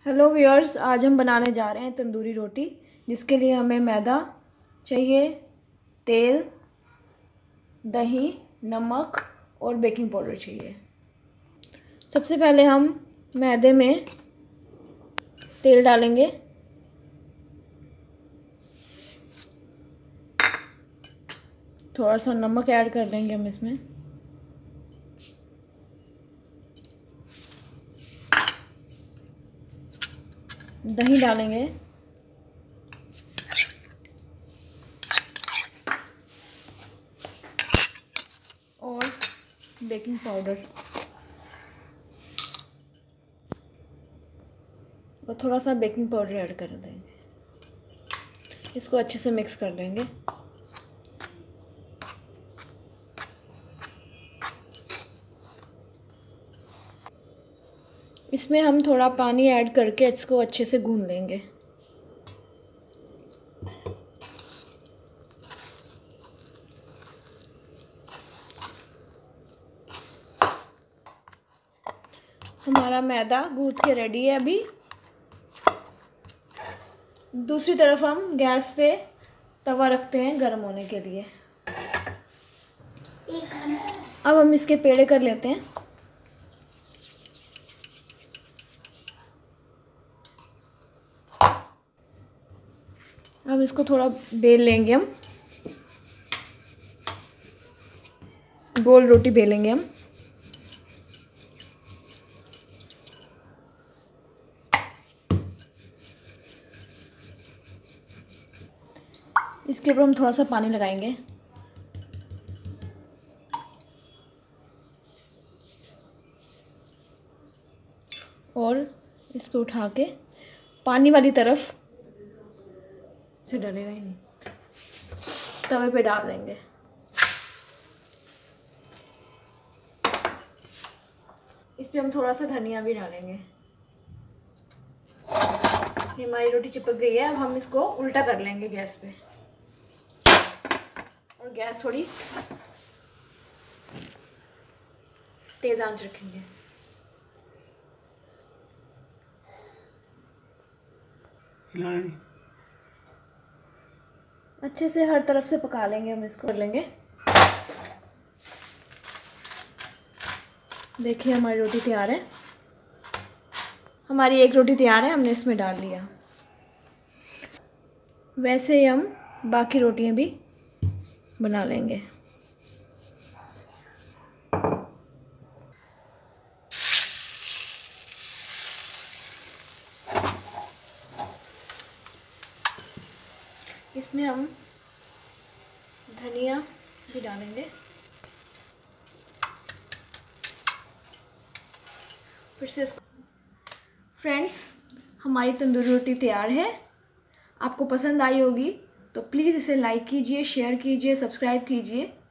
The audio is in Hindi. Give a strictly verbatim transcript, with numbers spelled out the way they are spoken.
हेलो व्यूअर्स, आज हम बनाने जा रहे हैं तंदूरी रोटी, जिसके लिए हमें मैदा चाहिए, तेल, दही, नमक और बेकिंग पाउडर चाहिए। सबसे पहले हम मैदे में तेल डालेंगे, थोड़ा सा नमक ऐड कर देंगे हम इसमें, दही डालेंगे और बेकिंग पाउडर और थोड़ा सा बेकिंग पाउडर ऐड कर देंगे। इसको अच्छे से मिक्स कर लेंगे। इसमें हम थोड़ा पानी ऐड करके इसको अच्छे से गूंद लेंगे। हमारा मैदा गूंद के रेडी है। अभी दूसरी तरफ हम गैस पे तवा रखते हैं गर्म होने के लिए। अब हम इसके पेड़े कर लेते हैं। अब इसको थोड़ा बेल लेंगे, हम गोल रोटी बेलेंगे हम। इसके ऊपर हम थोड़ा सा पानी लगाएंगे और इसको उठा के पानी वाली तरफ से डलेगा ही नहीं, तवे पे डाल देंगे। इस पे हम थोड़ा सा धनिया भी डालेंगे। ये हमारी रोटी चिपक गई है। अब हम इसको उल्टा कर लेंगे गैस पे, और गैस थोड़ी तेज आंच रखेंगे। हिलाना नहीं, अच्छे से हर तरफ से पका लेंगे। हम इसको कर लेंगे। देखिए हमारी रोटी तैयार है। हमारी एक रोटी तैयार है, हमने इसमें डाल लिया। वैसे ही हम बाकी रोटियां भी बना लेंगे। इसमें हम धनिया भी डालेंगे। फिर से इसको फ्रेंड्स, हमारी तंदूरी रोटी तैयार है। आपको पसंद आई होगी तो प्लीज़ इसे लाइक कीजिए, शेयर कीजिए, सब्सक्राइब कीजिए।